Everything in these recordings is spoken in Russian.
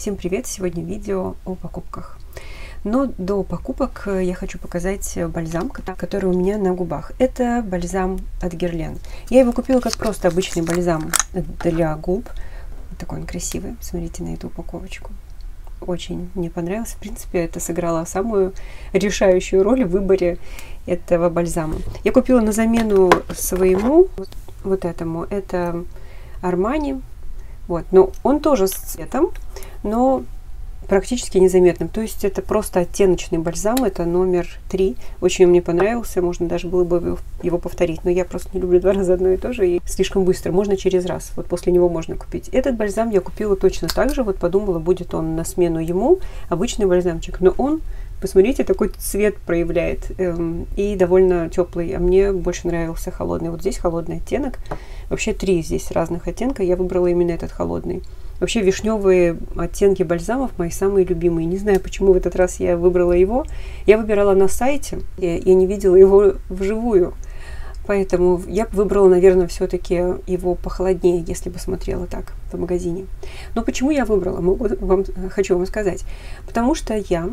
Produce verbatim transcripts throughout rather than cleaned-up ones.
Всем привет! Сегодня видео о покупках. Но до покупок я хочу показать бальзам, который у меня на губах. Это бальзам от Guerlain. Я его купила как просто обычный бальзам для губ. Вот такой он красивый. Смотрите на эту упаковочку. Очень мне понравился. В принципе, это сыграло самую решающую роль в выборе этого бальзама. Я купила на замену своему, вот этому. Это Armani. Вот. Но он тоже с цветом, но практически незаметным. То есть это просто оттеночный бальзам. Это номер три. Очень мне понравился. Можно даже было бы его повторить. Но я просто не люблю два раза одно и то же. И слишком быстро. Можно через раз. Вот после него можно купить. Этот бальзам я купила точно так же. Вот подумала, будет он на смену ему. Обычный бальзамчик. Но он, посмотрите, такой цвет проявляет. Эм, и довольно теплый. А мне больше нравился холодный. Вот здесь холодный оттенок. Вообще три здесь разных оттенка. Я выбрала именно этот холодный. Вообще вишневые оттенки бальзамов мои самые любимые. Не знаю, почему в этот раз я выбрала его. Я выбирала на сайте. Я, я не видела его вживую. Поэтому я выбрала, наверное, все-таки его похолоднее, если бы смотрела так в магазине. Но почему я выбрала? Могу вам, хочу вам сказать. Потому что я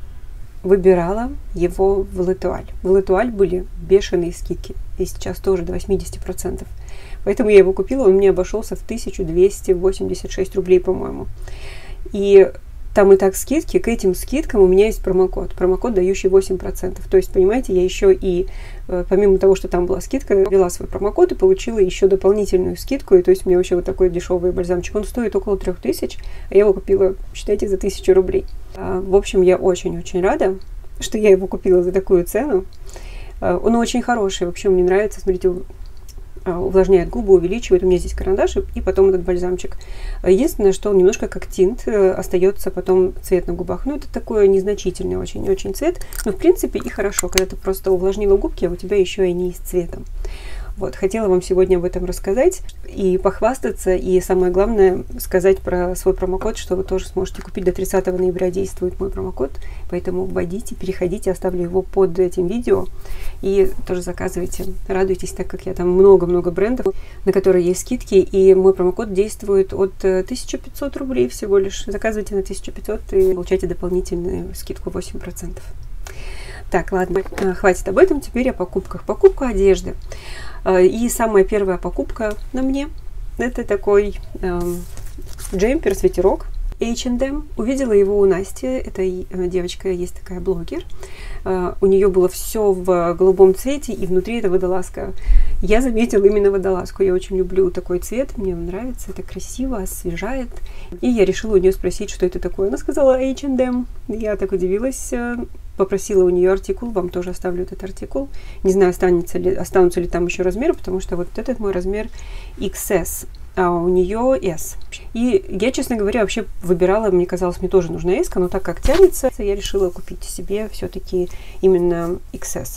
выбирала его в L'Etoile. В L'Etoile были бешеные скидки. И сейчас тоже до восьмидесяти процентов. Поэтому я его купила, он мне обошелся в тысячу двести восемьдесят шесть рублей, по-моему. И там и так скидки, к этим скидкам у меня есть промокод. Промокод, дающий восемь процентов. То есть, понимаете, я еще и, помимо того, что там была скидка, ввела свой промокод и получила еще дополнительную скидку. И то есть, у меня вообще вот такой дешевый бальзамчик. Он стоит около трех тысяч, а я его купила, считайте, за тысячу рублей. В общем, я очень-очень рада, что я его купила за такую цену. Он очень хороший, вообще мне нравится, смотрите, увлажняет губы, увеличивает. У меня здесь карандаш и потом этот бальзамчик. Единственное, что он немножко как тинт, остается потом цвет на губах. Ну, это такой незначительный очень-очень цвет. Но, в принципе, и хорошо, когда ты просто увлажнила губки, а у тебя еще и они с цветом. Вот, хотела вам сегодня об этом рассказать и похвастаться, и самое главное сказать про свой промокод, что вы тоже сможете купить. До тридцатого ноября действует мой промокод, поэтому вводите, переходите, оставлю его под этим видео и тоже заказывайте. Радуйтесь, так как я там много-много брендов, на которые есть скидки, и мой промокод действует от тысячи пятисот рублей всего лишь. Заказывайте на тысячу пятьсот и получайте дополнительную скидку восемь процентов. Так, ладно, хватит об этом, теперь о покупках. Покупка одежды. И самая первая покупка на мне, это такой эм, джемпер, свитерок эйч энд эм. Увидела его у Насти, это девочка, есть такая блогер. Uh, у нее было все в голубом цвете, и внутри это водолазка. Я заметила именно водолазку. Я очень люблю такой цвет, мне он нравится, это красиво, освежает. И я решила у нее спросить, что это такое. Она сказала эйч энд эм. Я так удивилась, попросила у нее артикул, вам тоже оставлю этот артикул. Не знаю, останется ли, останутся ли там еще размеры, потому что вот этот мой размер икс эс. А у нее эс. И я, честно говоря, вообще выбирала, мне казалось, мне тоже нужна эс, но так как тянется, я решила купить себе все-таки именно икс эс.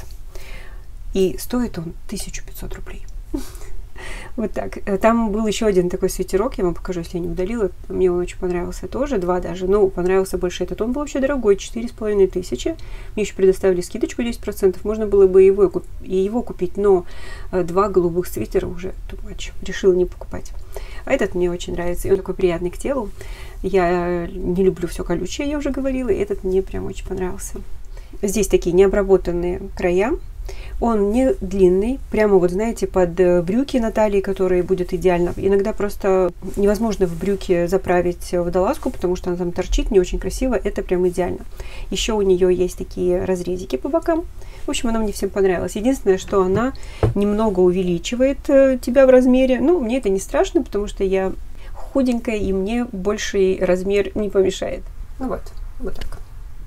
И стоит он тысячу пятьсот рублей. Вот так. Там был еще один такой свитерок, я вам покажу, если я не удалила. Мне он очень понравился тоже, два даже. Но понравился больше этот. Он был вообще дорогой, четыре с половиной тысячи. Мне еще предоставили скидочку десять процентов. Можно было бы его, и его купить, но два голубых свитера уже too much. Решила не покупать. А этот мне очень нравится. И он такой приятный к телу. Я не люблю все колючее, я уже говорила. И этот мне прям очень понравился. Здесь такие необработанные края. Он не длинный, прямо вот, знаете, под брюки на талии, которые будет идеально. Иногда просто невозможно в брюки заправить водолазку, потому что она там торчит, не очень красиво. Это прям идеально. Еще у нее есть такие разрезики по бокам. В общем, она мне всем понравилась. Единственное, что она немного увеличивает тебя в размере. Ну, мне это не страшно, потому что я худенькая, и мне больший размер не помешает. Ну вот, вот так.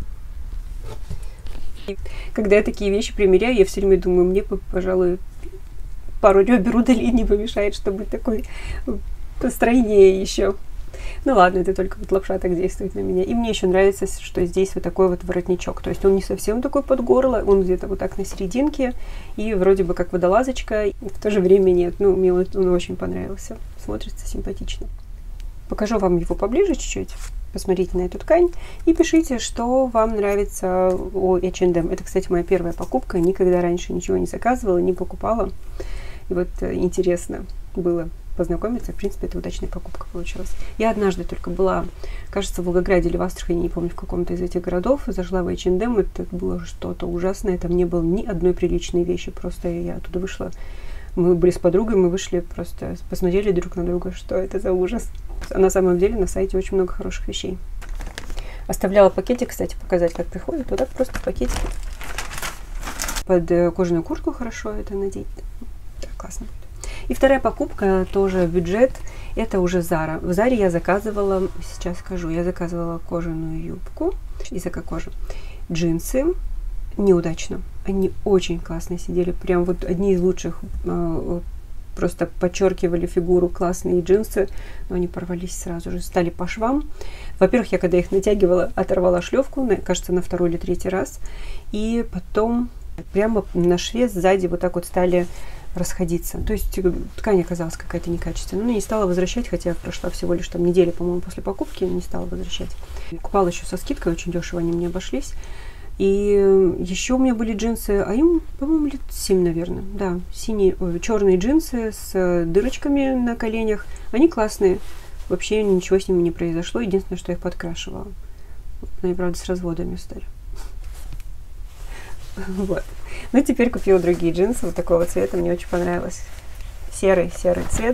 Когда я такие вещи примеряю, я все время думаю, мне, пожалуй, пару ребер удалить не помешает, чтобы быть такой постройнее еще. Ну ладно, это только вот лапша так действует на меня. И мне еще нравится, что здесь вот такой вот воротничок. То есть он не совсем такой под горло, он где-то вот так на серединке. И вроде бы как водолазочка, и в то же время нет. Ну, мне он очень понравился. Смотрится симпатично. Покажу вам его поближе чуть-чуть. Посмотрите на эту ткань и пишите, что вам нравится о эйч энд эм. Это, кстати, моя первая покупка. Никогда раньше ничего не заказывала, не покупала. И вот интересно было познакомиться. В принципе, это удачная покупка получилась. Я однажды только была, кажется, в Волгограде или в Астрахани, не помню, в каком-то из этих городов, зашла в эйч энд эм, это было что-то ужасное, там не было ни одной приличной вещи, просто я оттуда вышла, мы были с подругой, мы вышли, просто посмотрели друг на друга, что это за ужас. А на самом деле на сайте очень много хороших вещей. Оставляла пакетик, кстати, показать, как приходит. Вот так просто в пакетике. Под кожаную куртку хорошо это надеть. Так, классно будет. И вторая покупка, тоже бюджет, это уже Zara. В Заре я заказывала, сейчас скажу, я заказывала кожаную юбку из эко-кожи, джинсы. Неудачно. Они очень классно сидели. Прям вот одни из лучших. Просто подчеркивали фигуру, классные джинсы, но они порвались сразу же, стали по швам. Во-первых, я когда их натягивала, оторвала шлевку, на, кажется, на второй или третий раз. И потом прямо на шве сзади вот так вот стали расходиться. То есть ткань оказалась какая-то некачественная. Но не стала возвращать, хотя прошла всего лишь там неделя, по-моему, после покупки, не стала возвращать. Покупала еще со скидкой, очень дешево они мне обошлись. И еще у меня были джинсы, а им, по-моему, лет семь, наверное. Да, синие, ой, черные джинсы с дырочками на коленях. Они классные. Вообще ничего с ними не произошло. Единственное, что я их подкрашивала. Они, правда, с разводами стали. Вот. Ну, теперь купила другие джинсы вот такого цвета. Мне очень понравилось. Серый, серый цвет.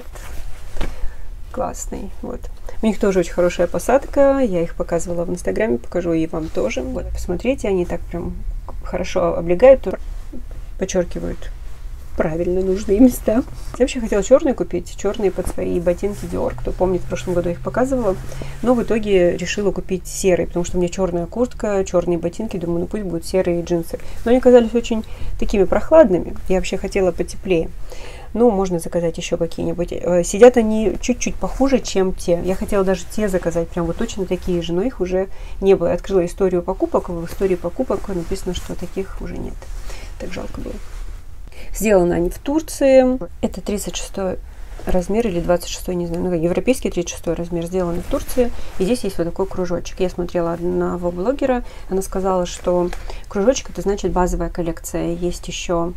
Классный. Вот. У них тоже очень хорошая посадка. Я их показывала в Инстаграме, покажу и вам тоже. Вот, посмотрите, они так прям хорошо облегают, подчеркивают правильно нужные места. Я вообще хотела черные купить, черные под свои ботинки Dior. Кто помнит, в прошлом году я их показывала. Но в итоге решила купить серые, потому что у меня черная куртка, черные ботинки. Думаю, ну пусть будут серые джинсы. Но они оказались очень такими прохладными. Я вообще хотела потеплее. Ну, можно заказать еще какие-нибудь. Сидят они чуть-чуть похуже, чем те. Я хотела даже те заказать, прям вот точно такие же, но их уже не было. Я открыла историю покупок, в истории покупок написано, что таких уже нет. Так жалко было. Сделаны они в Турции. Это тридцать шестой размер или двадцать шестой, не знаю, ну, европейский тридцать шестой размер, сделаны в Турции. И здесь есть вот такой кружочек. Я смотрела одного блогера, она сказала, что кружочек это значит базовая коллекция. Есть еще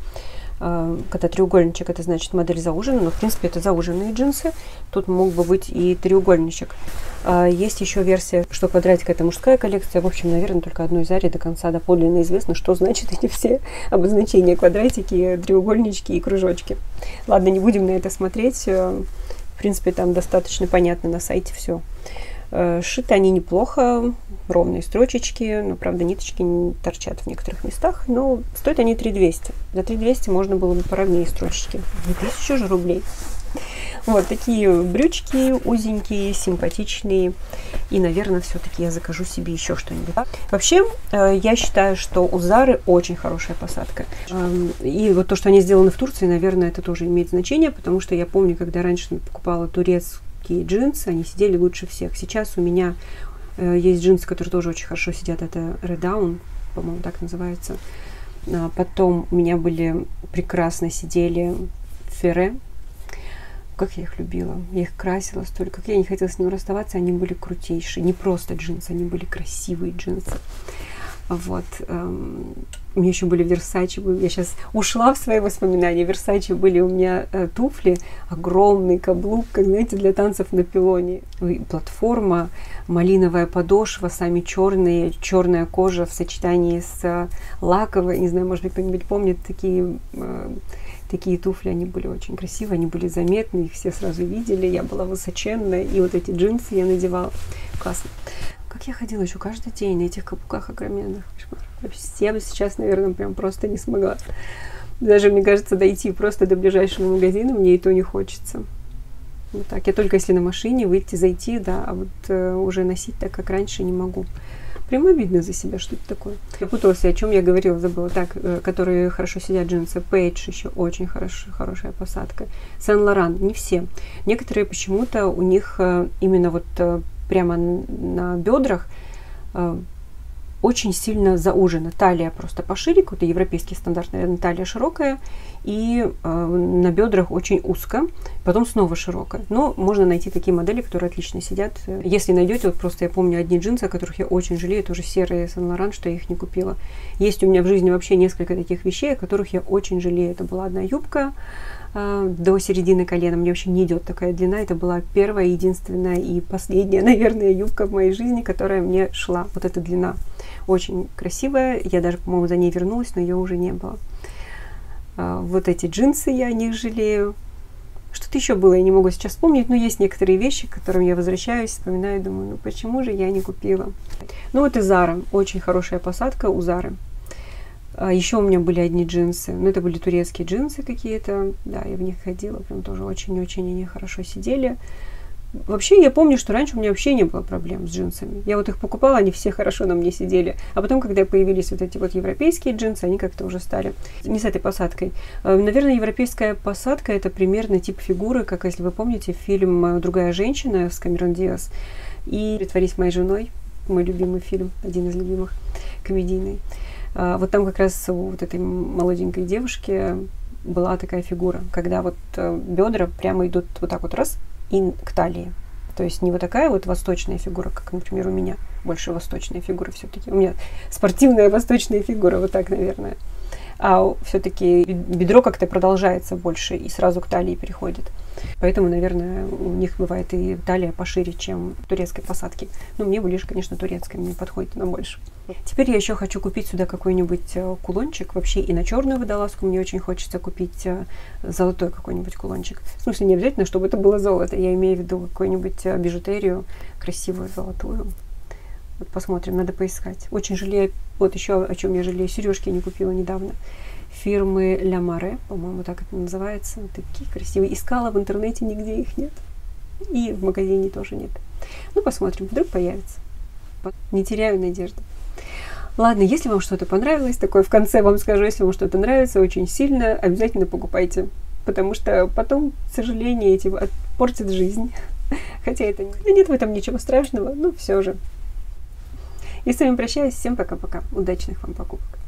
когда треугольничек, это значит модель заужена, но в принципе это зауженные джинсы. Тут мог бы быть и треугольничек. Есть еще версия, что квадратик это мужская коллекция. В общем, наверное, только одной Заре до конца доподлинно известно, что значит эти все обозначения: квадратики, треугольнички и кружочки. Ладно, не будем на это смотреть. В принципе, там достаточно понятно на сайте все. Шиты они неплохо, ровные строчечки, но, правда, ниточки не торчат в некоторых местах, но стоят они три двести. За три двести можно было бы поровнее строчечки. две тысячи же рублей. Вот такие брючки узенькие, симпатичные. И, наверное, все-таки я закажу себе еще что-нибудь. Вообще, я считаю, что у Зары очень хорошая посадка. И вот то, что они сделаны в Турции, наверное, это тоже имеет значение, потому что я помню, когда раньше покупала турецкие джинсы, они сидели лучше всех. Сейчас у меня э, есть джинсы, которые тоже очень хорошо сидят. Это Redown, по-моему, так называется. А потом у меня были прекрасно сидели Ферре. Как я их любила. Я их красила столько. Как я не хотела с ним расставаться. Они были крутейшие. Не просто джинсы, они были красивые джинсы. Вот. Эм, у меня еще были Versace. Я сейчас ушла в свои воспоминания. Versace были у меня э, туфли. Огромный каблук, как, знаете, для танцев на пилоне. И платформа, малиновая подошва, сами черные, черная кожа в сочетании с э, лаковой. Не знаю, может быть, кто-нибудь помнит такие... Э, Такие туфли, они были очень красивые, они были заметны, их все сразу видели, я была высоченная, и вот эти джинсы я надевала. Классно. Как я ходила еще каждый день на этих каблуках огроменных. Я бы сейчас, наверное, прям просто не смогла. Даже, мне кажется, дойти просто до ближайшего магазина мне и то не хочется. Вот так. Я только если на машине выйти, зайти, да, а вот э, уже носить так, как раньше, не могу. Прям обидно за себя, что это такое. Я путалась, о чем я говорила, забыла. Так, э, которые хорошо сидят джинсы. Page еще очень хорош, хорошая посадка. Saint-Laurent, не все. Некоторые почему-то у них э, именно вот э, прямо на бедрах э, очень сильно заужена. Талия просто пошире, какой-то европейский стандарт, наверное, талия широкая, и э, на бедрах очень узко, потом снова широкая. Но можно найти такие модели, которые отлично сидят. Если найдете, вот просто я помню одни джинсы, о которых я очень жалею, это уже серые Сен-Лоран, что я их не купила. Есть у меня в жизни вообще несколько таких вещей, о которых я очень жалею. Это была одна юбка э, до середины колена, мне вообще не идет такая длина. Это была первая, единственная и последняя, наверное, юбка в моей жизни, которая мне шла. Вот эта длина. Очень красивая. Я даже, по-моему, за ней вернулась, но ее уже не было. А, вот эти джинсы, я о них жалею. Что-то еще было, я не могу сейчас вспомнить, но есть некоторые вещи, к которым я возвращаюсь, вспоминаю, думаю, ну почему же я не купила? Ну вот и Zara. Очень хорошая посадка у Zara. А, еще у меня были одни джинсы. Ну, это были турецкие джинсы какие-то. Да, я в них ходила. Прям тоже очень-очень они хорошо сидели. Вообще, я помню, что раньше у меня вообще не было проблем с джинсами. Я вот их покупала, они все хорошо на мне сидели. А потом, когда появились вот эти вот европейские джинсы, они как-то уже стали не с этой посадкой. Наверное, европейская посадка — это примерно тип фигуры, как, если вы помните, фильм «Другая женщина» с Камерон Диаз и «Притворись моей женой», мой любимый фильм, один из любимых, комедийный. Вот там как раз у вот этой молоденькой девушки была такая фигура, когда вот бедра прямо идут вот так вот раз, и к талии. То есть не вот такая вот восточная фигура, как, например, у меня. Больше восточная фигура все-таки. У меня спортивная восточная фигура, вот так, наверное. А все-таки бедро как-то продолжается больше и сразу к талии переходит. Поэтому, наверное, у них бывает и талия пошире, чем турецкой посадки. Ну, мне ближе, конечно, турецкая, мне подходит она больше. Теперь я еще хочу купить сюда какой-нибудь кулончик. Вообще и на черную водолазку мне очень хочется купить золотой какой-нибудь кулончик. В смысле, не обязательно, чтобы это было золото. Я имею в виду какую-нибудь бижутерию красивую, золотую. Вот посмотрим, надо поискать. Очень жалею, вот еще о чем я жалею, сережки не купила недавно. Фирмы Ля Маре, по-моему, так это называется. Такие красивые. Искала в интернете, нигде их нет. И в магазине тоже нет. Ну, посмотрим, вдруг появится. Не теряю надежды. Ладно, если вам что-то понравилось, такое в конце вам скажу, если вам что-то нравится очень сильно, обязательно покупайте. Потому что потом, к сожалению, эти портят жизнь. Хотя это нет в этом ничего страшного, но все же. И с вами прощаюсь. Всем пока-пока. Удачных вам покупок.